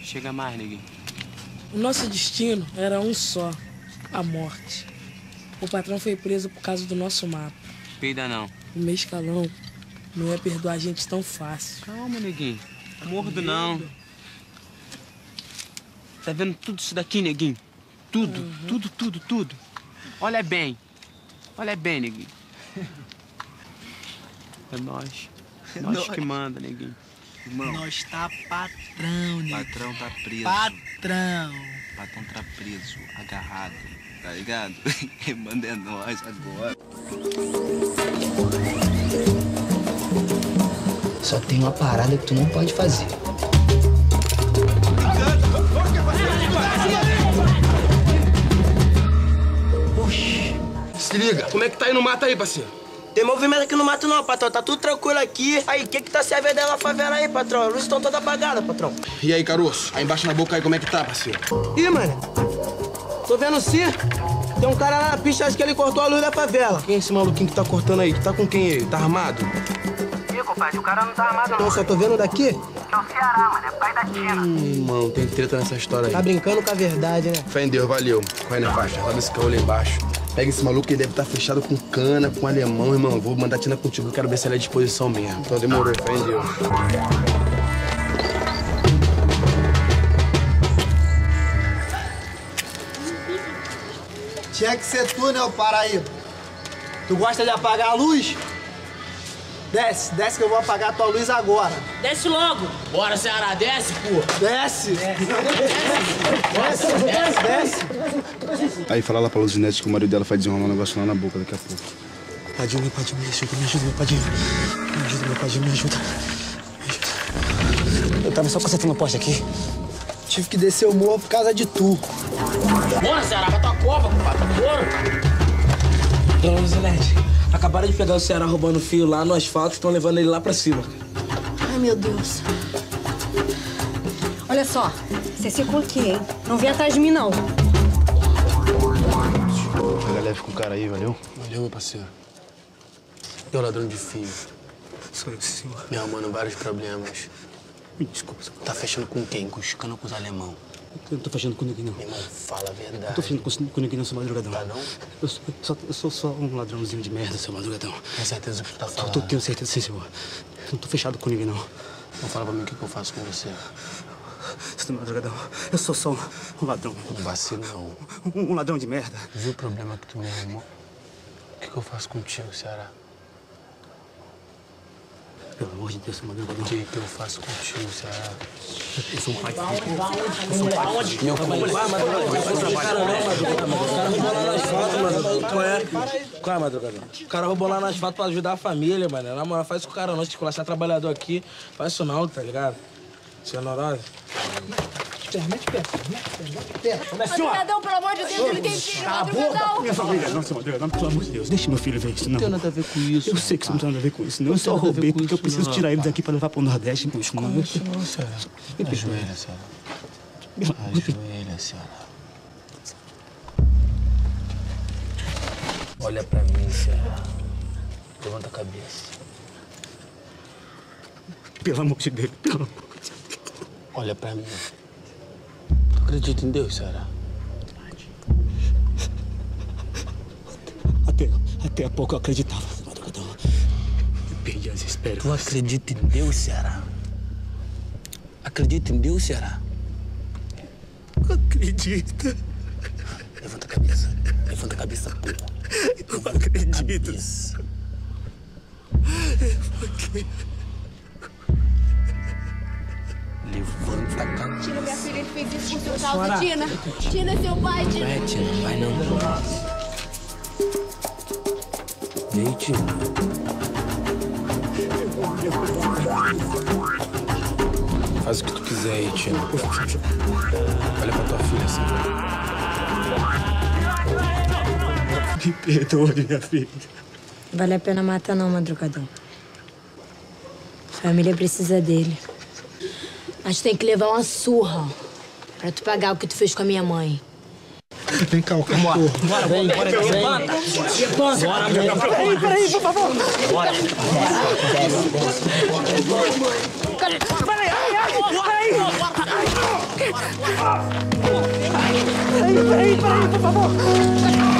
Chega mais, neguinho. O nosso destino era um só, a morte. O patrão foi preso por causa do nosso mapa. Peida não. O Mescalão não ia perdoar a gente tão fácil. Calma, neguinho. Mordo não. Tá vendo tudo isso daqui, neguinho? Tudo, tudo. Olha bem. Olha bem, neguinho. É nós. Nós que manda, neguinho. Irmão. Nós tá patrão, neguinho. Patrão tá preso. Patrão. Patrão tá preso, agarrado. Tá ligado? Quem manda é nós agora. Só tem uma parada que tu não pode fazer. Oxi. Se liga. Como é que tá aí no mato aí, parceiro? Tem movimento aqui no mato não, patrão. Tá tudo tranquilo aqui. Aí, o que tá se vendo na favela aí, patrão? As luzes estão todas apagadas, patrão. E aí, caroço? Aí embaixo na boca aí, como é que tá, parceiro? Ih, mano. Tô vendo sim. Tem um cara lá na pista, acho que ele cortou a luz da favela. Quem é esse maluquinho que tá cortando aí? Tu tá com quem aí? Tá armado? Ih, compadre, o cara não tá armado não. Só tô vendo daqui. Que é o Ceará, mano. É pai da Tina. Irmão, tem treta nessa história aí. Tá brincando com a verdade, né? Fé em Deus, valeu. Corre na faixa, sobe esse caô lá embaixo. Pega esse maluco que ele deve estar fechado com cana, com alemão, irmão. Vou mandar a Tina contigo, eu quero ver se ela é à disposição mesmo. Então demorou, fé em Deus. Tinha que ser tu, né, o Paraíba? Tu gosta de apagar a luz? Desce, desce que eu vou apagar a tua luz agora. Desce logo! Bora, Ceará, desce, pô! Desce! Desce! Aí fala lá pra Luzinete que o marido dela vai desenrolar um negócio lá na boca daqui a pouco. Padinho, me ajuda, meu padinho. Me ajuda. Eu tava só consertando o poste aqui. Tive que descer o morro por causa de tu. Bora, Ceará, pra tua cova, compadre, bora! Dona Luzinete, acabaram de pegar o Ceará roubando fio lá no asfalto e estão levando ele lá pra cima. Ai, meu Deus. Olha só, você secou aqui, hein? Não vem atrás de mim, não. Pega leve com o cara aí, valeu? Valeu, meu parceiro. Eu, ladrão de fio. Sou eu, senhor. Me arrumando vários problemas. Me desculpa. Tá fechando com quem? Com os cana ou com os alemão? Eu não tô fechando com ninguém, não. Meu irmão, fala a verdade. Não tô fechando com ninguém, não, seu Madrugadão. Tá, não? Eu sou só um ladrãozinho de merda, seu Madrugadão. Tem certeza do que tu tá falando? Tenho certeza, sim, senhor. Não tô fechado com ninguém, não. Então fala pra mim o que eu faço com você. Seu Madrugadão, eu sou só um ladrão. Um vacilo, não. Um ladrão de merda. Viu o problema que tu me arrumou? O que eu faço contigo, Ceará? Pelo amor de Deus, seu Madrugadão. O que eu faço contigo, Ceará? Eu sou um pai. Meu companheiro. Qual é, Madrugadão? O cara roubou lá no asfalto pra ajudar a família, mano. Na moral, faz com o cara não. Se esculachar trabalhador aqui, faz isso não, tá ligado? Seu Norose. Mete pé. Madrugadão, pelo amor de Deus, ele tem filho, Madrugadão. Minha família, não, seu Madrugadão, pelo amor de Deus. Deixa meu filho ver isso, não. Não tem nada a ver com isso. Eu sei que isso não tem nada a ver com isso, não. Eu só roubei porque eu preciso tirar ele daqui pra levar pro Nordeste, bicho. Como isso não, Ceará? Ajoelha, Ceará. Ajoelha, Ceará. Olha pra mim, Ceará. Levanta a cabeça. Pelo amor de Deus, pelo amor de Deus. Olha pra mim. Tu acredita em Deus, Ceará? Até há pouco eu acreditava, Madrugadão. Perdi as esperanças. Tu acredita em Deus, Ceará? Acredita em Deus, Ceará? Acredita. Levanta a cabeça. Levanta a cabeça, pô. Eu não acredito. Levanta a cabeça. Tina, minha filha, ele fez isso por sua causa, Tina. Tina, seu pai, Tina. Vai, Tina, vai não. Vem, Tina. Faz o que tu quiser aí, Tina. Olha pra tua filha assim. Me perdoe, minha filha. Vale a pena matar não, Madrugadão. Família precisa dele. Mas tem que levar uma surra pra tu pagar o que tu fez com a minha mãe. Vem cá, o cachorro. Bora, vem. Bora, Peraí, por favor. Bora. Peraí. Peraí, por favor.